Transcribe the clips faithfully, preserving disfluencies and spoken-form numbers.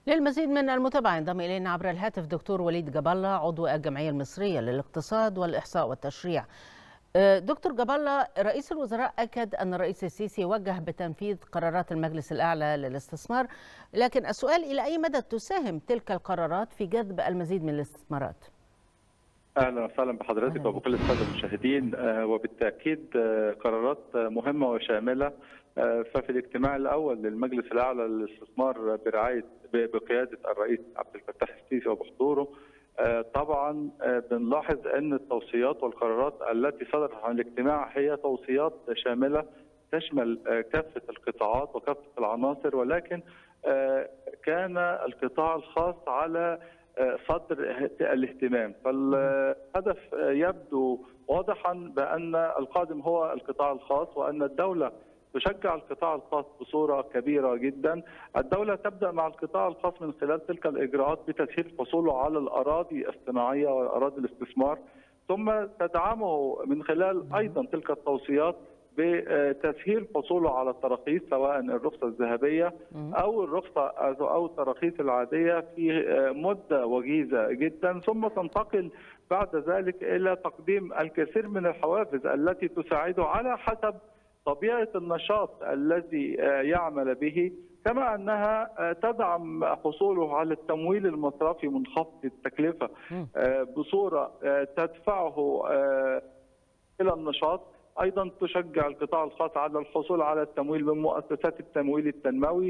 للمزيد من المتابعة ينضم إلينا عبر الهاتف دكتور وليد جاب الله عضو الجمعية المصرية للاقتصاد والإحصاء والتشريع. دكتور جاب الله، رئيس الوزراء أكد أن الرئيس السيسي وجه بتنفيذ قرارات المجلس الأعلى للاستثمار، لكن السؤال إلى أي مدى تساهم تلك القرارات في جذب المزيد من الاستثمارات؟ اهلا وسهلا بحضرتك وبكل الساده المشاهدين. وبالتاكيد قرارات مهمه وشامله. ففي الاجتماع الاول للمجلس الاعلى للاستثمار برعايه بقياده الرئيس عبد الفتاح السيسي وبحضوره، طبعا بنلاحظ ان التوصيات والقرارات التي صدرت عن الاجتماع هي توصيات شامله تشمل كافه القطاعات وكافه العناصر، ولكن كان القطاع الخاص على صدر الاهتمام. فالهدف يبدو واضحا بان القادم هو القطاع الخاص، وان الدوله تشجع القطاع الخاص بصوره كبيره جدا. الدوله تبدا مع القطاع الخاص من خلال تلك الاجراءات بتسهيل حصوله على الاراضي الصناعيه واراضي الاستثمار، ثم تدعمه من خلال ايضا تلك التوصيات بتسهيل حصوله على التراخيص، سواء الرخصه الذهبيه او الرخصه او التراخيص العاديه في مده وجيزه جدا، ثم تنتقل بعد ذلك الى تقديم الكثير من الحوافز التي تساعده على حسب طبيعه النشاط الذي يعمل به، كما انها تدعم حصوله على التمويل المصرفي منخفض التكلفه بصوره تدفعه الى النشاط. ايضا تشجع القطاع الخاص على الحصول على التمويل من مؤسسات التمويل التنموي،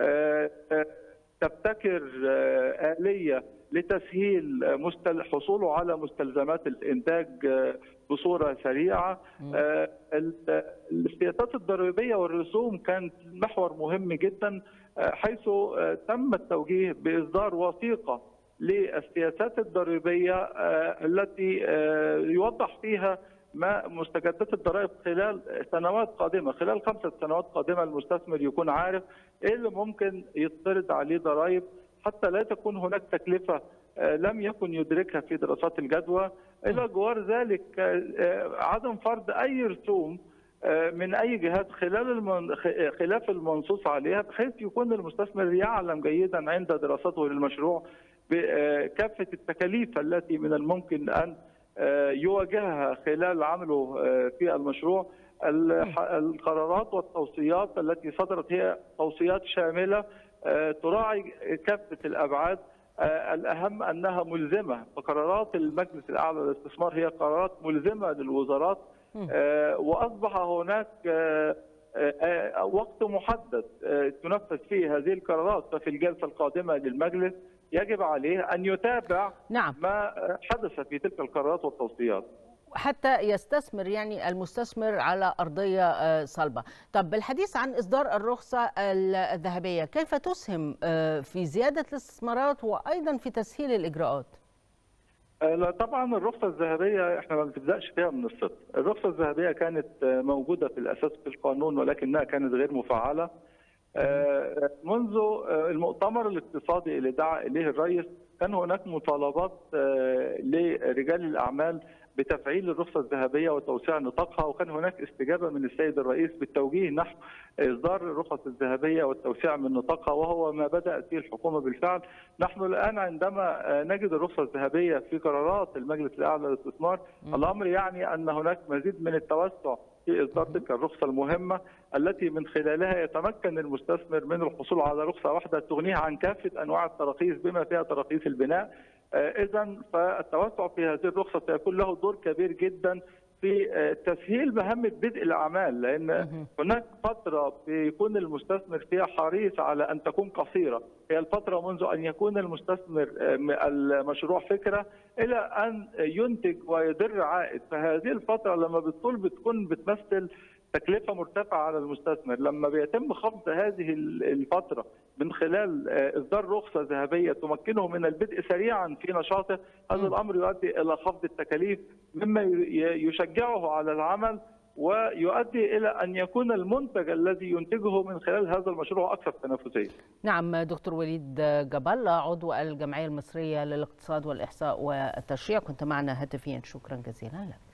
تبتكر آلية لتسهيل حصوله على مستلزمات الانتاج بصوره سريعه. السياسات الضريبيه والرسوم كانت محور مهم جدا، حيث تم التوجيه باصدار وثيقه للسياسات الضريبيه التي يوضح فيها ما مستجدات الضرائب خلال سنوات قادمه، خلال خمسه سنوات قادمه المستثمر يكون عارف ايه اللي ممكن يطرد عليه ضرائب، حتى لا تكون هناك تكلفه لم يكن يدركها في دراسات الجدوى. الى جوار ذلك عدم فرض اي رسوم من اي جهات خلال المن... خلاف المنصوص عليها، بحيث يكون المستثمر يعلم جيدا عند دراسته للمشروع بكافه التكاليف التي من الممكن ان يواجهها خلال عمله في المشروع. القرارات والتوصيات التي صدرت هي توصيات شامله تراعي كافه الابعاد. الاهم انها ملزمه، فقرارات المجلس الاعلى للاستثمار هي قرارات ملزمه للوزارات، واصبح هناك وقت محدد تنفذ فيه هذه القرارات. ففي الجلسه القادمه للمجلس يجب عليه ان يتابع نعم. ما حدث في تلك القرارات والتوصيات حتى يستثمر يعني المستثمر على أرضية صلبة. طب بالحديث عن إصدار الرخصة الذهبية، كيف تسهم في زيادة الاستثمارات وأيضا في تسهيل الإجراءات؟ لا طبعا الرخصة الذهبية احنا ما بنبداش فيها من الصفر. الرخصة الذهبية كانت موجودة في الأساس في القانون، ولكنها كانت غير مفعلة. منذ المؤتمر الاقتصادي اللي دعا إليه الرئيس كان هناك مطالبات لرجال الأعمال بتفعيل الرخصة الذهبية وتوسيع نطاقها، وكان هناك استجابة من السيد الرئيس بالتوجيه نحو إصدار الرخص الذهبية والتوسيع من نطاقها، وهو ما بدأت به الحكومة بالفعل. نحن الآن عندما نجد الرخصة الذهبية في قرارات المجلس الأعلى للاستثمار، الأمر يعني أن هناك مزيد من التوسع في إصدار تلك الرخصة المهمة التي من خلالها يتمكن المستثمر من الحصول على رخصة واحدة تغنيه عن كافة أنواع التراخيص بما فيها تراخيص البناء. إذا فالتوسع في هذه الرخصة سيكون له دور كبير جدا في تسهيل مهمة بدء الأعمال، لأن هناك فترة بيكون المستثمر فيها حريص على أن تكون قصيرة، هي الفترة منذ أن يكون المستثمر المشروع فكرة إلى أن ينتج ويدر عائد. فهذه الفترة لما بتطول بتكون بتمثل تكلفة مرتفعة على المستثمر. لما بيتم خفض هذه الفترة من خلال إصدار رخصة ذهبية تمكنه من البدء سريعا في نشاطه، هذا الأمر يؤدي إلى خفض التكاليف مما يشجعه على العمل، ويؤدي إلى أن يكون المنتج الذي ينتجه من خلال هذا المشروع أكثر تنافسية. نعم دكتور وليد جاب الله عضو الجمعية المصرية للاقتصاد والإحصاء والتشريع، كنت معنا هاتفيا، شكرا جزيلا لك.